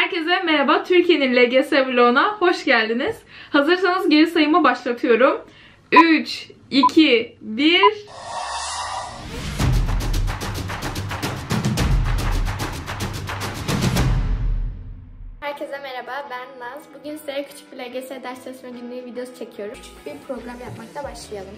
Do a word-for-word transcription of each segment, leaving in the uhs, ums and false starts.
Herkese merhaba. Türkiye'nin L G S vloguna hoş geldiniz. Hazırsanız geri sayımı başlatıyorum. üç, iki, bir... Herkese merhaba, ben Naz. Bugün size küçük bir L G S ders çalışma günlüğü videosu çekiyoruz. Küçük bir program yapmakla başlayalım.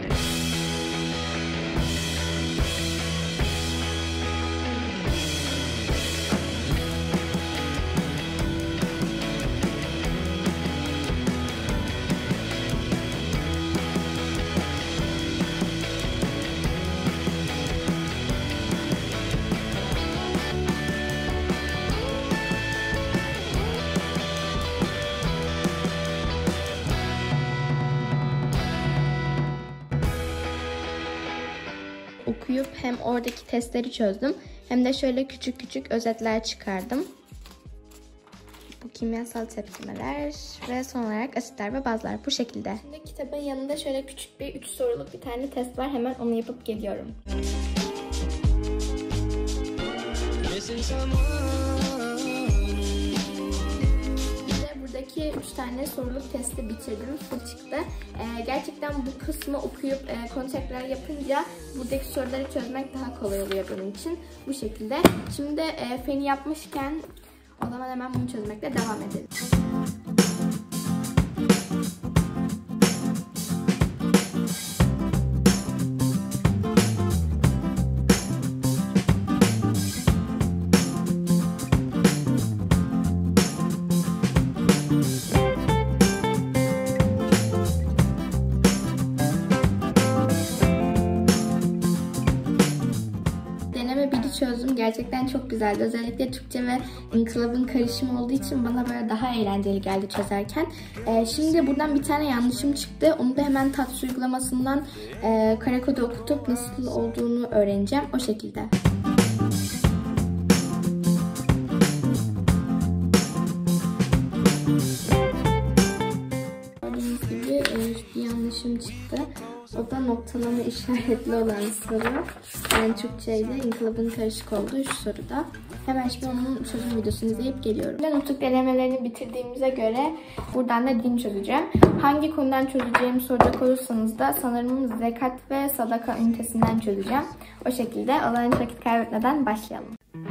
Okuyup hem oradaki testleri çözdüm hem de şöyle küçük küçük özetler çıkardım. Bu kimyasal tepkimeler ve son olarak asitler ve bazlar bu şekilde. Şimdi kitabın yanında şöyle küçük bir üç soruluk bir tane test var. Hemen onu yapıp geliyorum. Buradaki üç tane soruluk testi bitirdim. Full çıktı. Ee, gerçekten bu kısmı okuyup e, konu tekrar yapınca buradaki soruları çözmek daha kolay oluyor benim için. Bu şekilde. Şimdi e, feni yapmışken o zaman hemen bunu çözmekle devam edelim. Çözdüm. Gerçekten çok güzeldi. Özellikle Türkçe ve İnkılabın karışımı olduğu için bana böyle daha eğlenceli geldi çözerken. Ee, şimdi buradan bir tane yanlışım çıktı. Onu da hemen Tatsı uygulamasından e, kare kodu okutup nasıl olduğunu öğreneceğim. O şekilde. Gördüğünüz gibi e, bir yanlışım çıktı. O da noktalama işaretli olan soru. Yani Türkçe ile İnkılabın karışık olduğu şu soruda. Hemen şimdi onun çözüm videosunu izleyip geliyorum. Ben nutuk denemelerini bitirdiğimize göre buradan da din çözeceğim. Hangi konudan çözeceğimi soracak olursanız da sanırım zekat ve sadaka ünitesinden çözeceğim. O şekilde o zaman hiç vakit kaybetmeden başlayalım.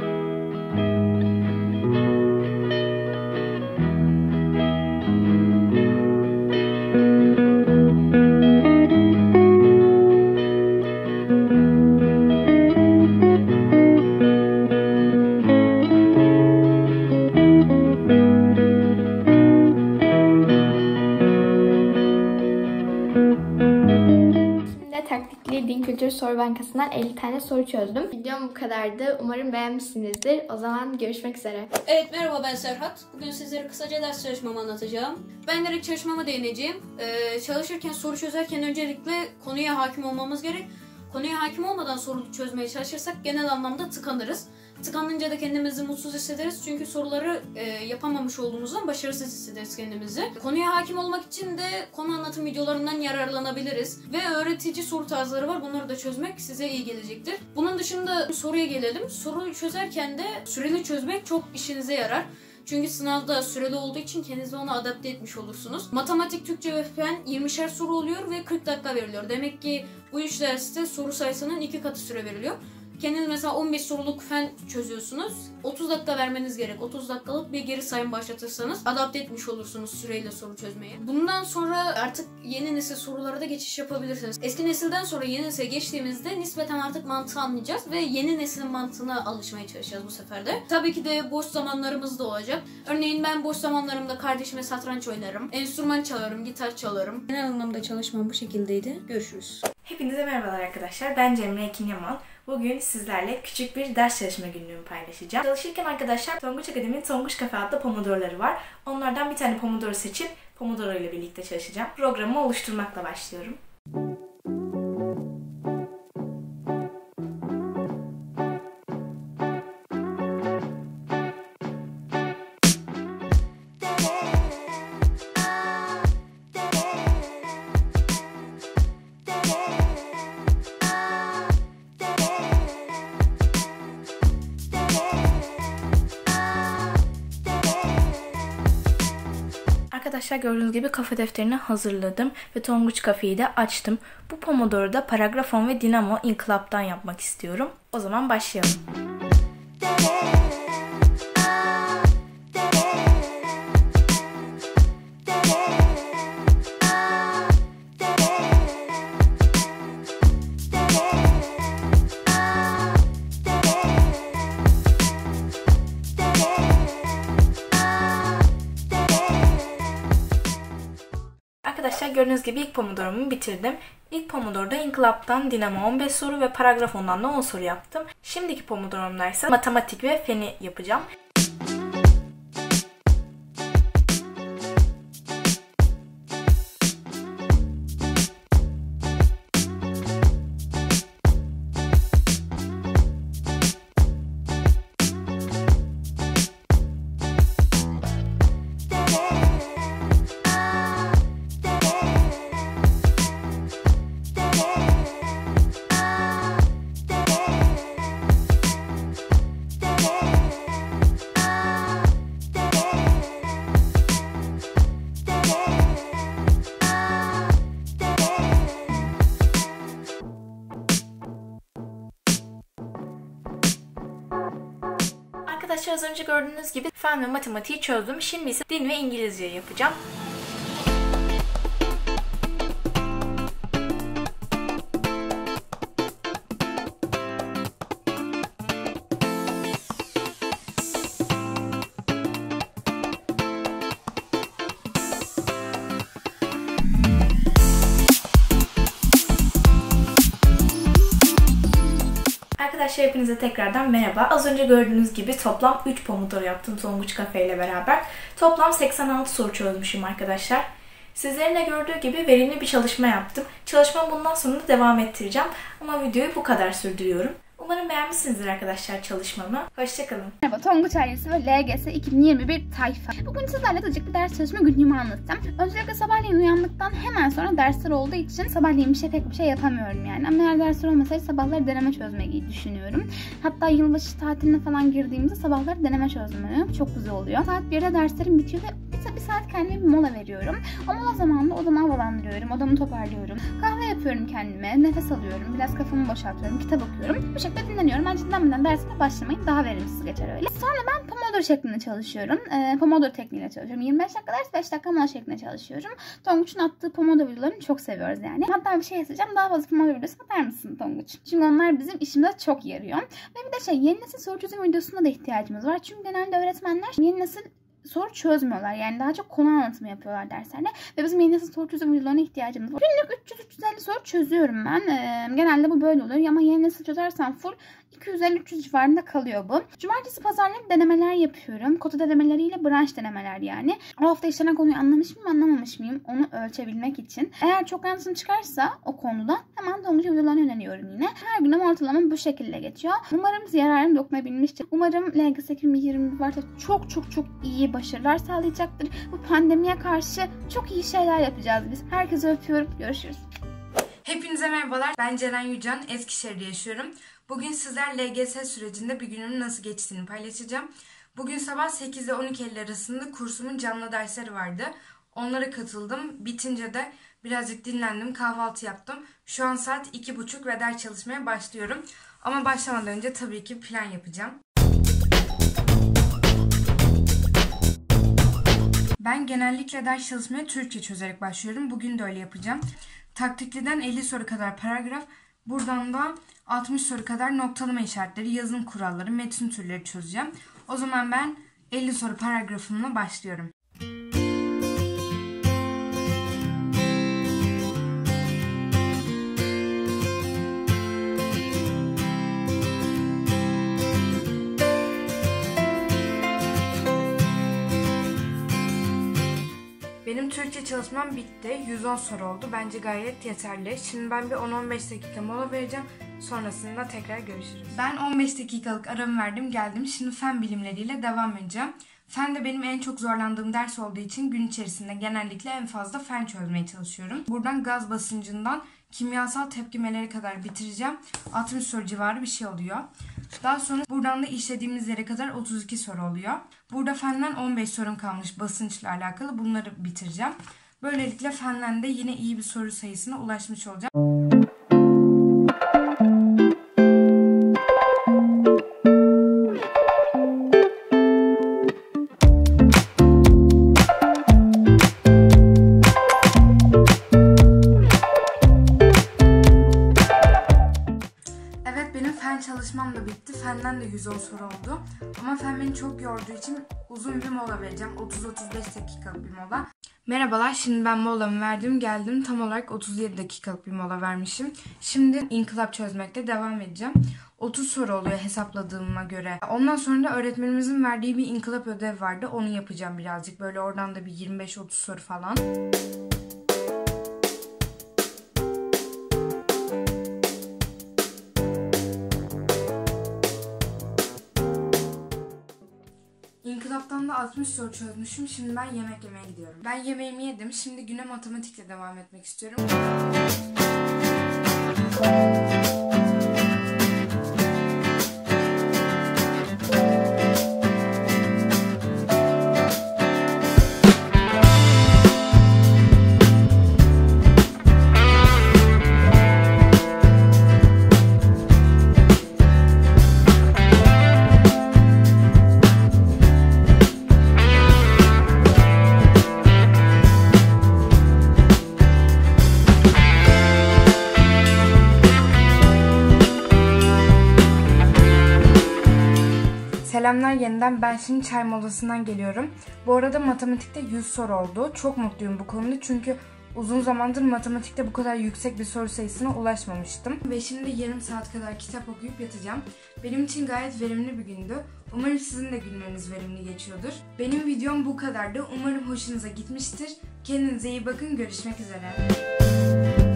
Din Kültür Soru Bankası'ndan elli tane soru çözdüm. Videom bu kadardı. Umarım beğenmişsinizdir. O zaman görüşmek üzere. Evet, merhaba, ben Serhat. Bugün sizlere kısaca ders çalışmamı anlatacağım. Ben direkt çalışmama değineceğim. Ee, çalışırken, soru çözerken öncelikle konuya hakim olmamız gerek. Konuya hakim olmadan soru çözmeye çalışırsak genel anlamda tıkanırız. Tıkanınca da kendimizi mutsuz hissederiz çünkü soruları e, yapamamış olduğumuzdan başarısız hissederiz kendimizi. Konuya hakim olmak için de konu anlatım videolarından yararlanabiliriz. Ve öğretici soru tarzları var, bunları da çözmek size iyi gelecektir. Bunun dışında soruya gelelim. Soruyu çözerken de süreli çözmek çok işinize yarar. Çünkü sınavda süreli olduğu için kendinizi ona adapte etmiş olursunuz. Matematik, Türkçe ve fen yirmişer soru oluyor ve kırk dakika veriliyor. Demek ki bu üç derste soru sayısının iki katı süre veriliyor. Kendiniz mesela on beş soruluk fen çözüyorsunuz. otuz dakika vermeniz gerek. otuz dakikalık bir geri sayım başlatırsanız adapte etmiş olursunuz süreyle soru çözmeyi. Bundan sonra artık yeni nesil sorulara da geçiş yapabilirsiniz. Eski nesilden sonra yeni nesile geçtiğimizde nispeten artık mantığı anlayacağız ve yeni neslin mantığına alışmaya çalışacağız bu sefer de. Tabii ki de boş zamanlarımız da olacak. Örneğin ben boş zamanlarımda kardeşime satranç oynarım. Enstrüman çalarım, gitar çalarım. Genel anlamda çalışmam bu şekildeydi. Görüşürüz. Hepinize merhabalar arkadaşlar. Ben Cemre Ekin Yaman. Bugün sizlerle küçük bir ders çalışma günlüğümü paylaşacağım. Çalışırken arkadaşlar Tonguç Akademi'nin Tonguç Kafe adlı pomodoroları var. Onlardan bir tane pomodoro seçip pomodoro ile birlikte çalışacağım. Programımı oluşturmakla başlıyorum. Arkadaşlar gördüğünüz gibi kafe defterini hazırladım ve Tonguç Kafe'yi de açtım. Bu Pomodoro'da Paragrafon ve Dinamo İnkılap'tan yapmak istiyorum. O zaman başlayalım. Arkadaşlar gördüğünüz gibi ilk Pomodoro'mu bitirdim. İlk Pomodoro'da İnkılap'tan Dinamo on beş soru ve Paragrafon'dan da on soru yaptım. Şimdiki Pomodoro'mda ise matematik ve feni yapacağım. Arkadaşlar az önce gördüğünüz gibi fen ve matematiği çözdüm. Şimdi ise din ve İngilizce yapacağım. Arkadaşlar hepinize tekrardan merhaba. Az önce gördüğünüz gibi toplam üç Pomodoro yaptım Tonguç Kafe ile beraber. Toplam seksen altı soru çözmüşüm arkadaşlar. Sizlerin de gördüğü gibi verimli bir çalışma yaptım. Çalışmamı bundan sonra da devam ettireceğim. Ama videoyu bu kadar sürdürüyorum. Umarım beğenmişsinizdir arkadaşlar çalışmamı. Hoşçakalın. Merhaba Tonguç ailesi ve L G S iki bin yirmi bir tayfa. Bugün sizlerle azıcık bir ders çalışma günlüğümü anlatacağım. Öncelikle sabahleyin uyandıktan hemen sonra dersler olduğu için sabahleyin bir şey pek bir şey yapamıyorum yani. Ama eğer dersler olmasaydı sabahları deneme çözmeyi düşünüyorum. Hatta yılbaşı tatiline falan girdiğimizde sabahları deneme çözmeyi çok güzel oluyor. Saat birde derslerim bitiyor ve bir, bir saat kendime bir mola veriyorum. O mola zamanında odamı havalandırıyorum, odamı toparlıyorum. Kahve yapıyorum kendime, nefes alıyorum, biraz kafamı boşaltıyorum, kitap okuyorum. Bu şekilde dinleniyorum. Bence dinlenmeden dersine başlamayın. Daha verimsiz geçer öyle. Sonra ben Pomodoro şeklinde çalışıyorum. Ee, Pomodoro tekniğiyle çalışıyorum. yirmi beş dakika ders, beş dakika mola şeklinde çalışıyorum. Tonguç'un attığı Pomodoro videolarını çok seviyoruz yani. Hatta bir şey yazacağım. Daha fazla Pomodoro videosu atar mısın Tonguç? Çünkü onlar bizim işimize çok yarıyor. Ve bir de şey, yeni nesil soru çözüm videosuna da ihtiyacımız var. Çünkü genelde öğretmenler yeni nesil soru çözmüyorlar. Yani daha çok konu anlatımı yapıyorlar derslerde. Ve bizim yeni nesil soru çözüm videolarına ihtiyacımız var. Günlük üç yüz üç yüz elli soru çözüyorum ben. Ee, genelde bu böyle oluyor. Ama yeni nesil çözersen full iki yüz elli üç yüz civarında kalıyor bu. Cumartesi pazarları denemeler yapıyorum. Kota denemeleriyle branş denemeler yani. O hafta işlenen konuyu anlamış mıyım, anlamamış mıyım onu ölçebilmek için. Eğer çok yanlışım çıkarsa o konuda hemen Tonguç videolarına yöneliyorum yine. Her gün ama ortalama bu şekilde geçiyor. Umarım yararım dokunabilmiştir. Umarım L G S iki bin yirmi bir varsa çok çok çok iyi başarılar sağlayacaktır. Bu pandemiye karşı çok iyi şeyler yapacağız biz. Herkese öpüyorum. Görüşürüz. Hepinize merhabalar. Ben Ceren Yücan. Eskişehir'de yaşıyorum. Bugün sizler L G S sürecinde bir günümün nasıl geçtiğini paylaşacağım. Bugün sabah sekiz ile on iki elli arasında kursumun canlı dersleri vardı. Onlara katıldım. Bitince de birazcık dinlendim, kahvaltı yaptım. Şu an saat iki buçuk ve ders çalışmaya başlıyorum. Ama başlamadan önce tabii ki plan yapacağım. Ben genellikle ders çalışmaya Türkçe çözerek başlıyorum. Bugün de öyle yapacağım. Taktikliden elli soru kadar paragraf, buradan da altmış soru kadar noktalama işaretleri, yazım kuralları, metin türleri çözeceğim. O zaman ben elli soru paragrafımla başlıyorum. Benim Türkçe çalışmam bitti. yüz on soru oldu. Bence gayet yeterli. Şimdi ben bir on on beş dakika mola vereceğim. Sonrasında tekrar görüşürüz. Ben on beş dakikalık aramı verdim, geldim. Şimdi fen bilimleriyle devam edeceğim. Fen de benim en çok zorlandığım ders olduğu için gün içerisinde genellikle en fazla fen çözmeye çalışıyorum. Buradan gaz basıncından kimyasal tepkimeleri kadar bitireceğim. altmış soru civarı bir şey oluyor. Daha sonra buradan da işlediğimiz yere kadar otuz iki soru oluyor. Burada fenden on beş sorum kalmış basınçla alakalı. Bunları bitireceğim. Böylelikle fenden de yine iyi bir soru sayısına ulaşmış olacağım. Çalışmam da bitti. Fenden de yüz on soru oldu. Ama fen beni çok yorduğu için uzun bir mola vereceğim. otuz otuz beş dakikalık bir mola. Merhabalar, şimdi ben molamı verdim. Geldim, tam olarak otuz yedi dakikalık bir mola vermişim. Şimdi inkılap çözmekte devam edeceğim. otuz soru oluyor hesapladığıma göre. Ondan sonra da öğretmenimizin verdiği bir inkılap ödev vardı. Onu yapacağım birazcık. Böyle oradan da bir yirmi beş otuz soru falan. İnkılaptan da altmış soru çözmüşüm. Şimdi ben yemek yemeye gidiyorum. Ben yemeğimi yedim. Şimdi güne matematikle devam etmek istiyorum. Selamlar yeniden. Ben şimdi çay molasından geliyorum. Bu arada matematikte yüz soru oldu. Çok mutluyum bu konuda çünkü uzun zamandır matematikte bu kadar yüksek bir soru sayısına ulaşmamıştım. Ve şimdi yarım saat kadar kitap okuyup yatacağım. Benim için gayet verimli bir gündü. Umarım sizin de günleriniz verimli geçiyordur. Benim videom bu kadardı. Umarım hoşunuza gitmiştir. Kendinize iyi bakın. Görüşmek üzere.